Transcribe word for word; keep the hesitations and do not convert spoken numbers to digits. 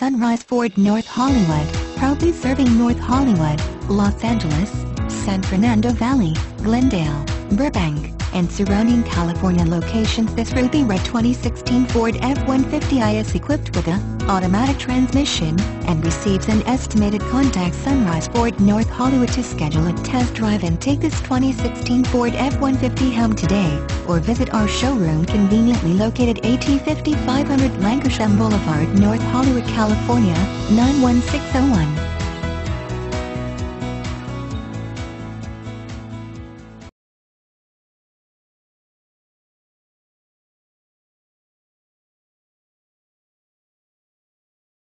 Sunrise Ford North Hollywood, proudly serving North Hollywood, Los Angeles, San Fernando Valley, Glendale, Burbank, and surrounding California locations. This ruby red twenty sixteen Ford F one fifty i is equipped with a automatic transmission and receives an estimated. Contact Sunrise Ford North Hollywood to schedule a test drive and take this twenty sixteen Ford F one fifty home today, or visit our showroom conveniently located at fifty-five hundred Lankershim Boulevard, North Hollywood, California, nine one six zero one.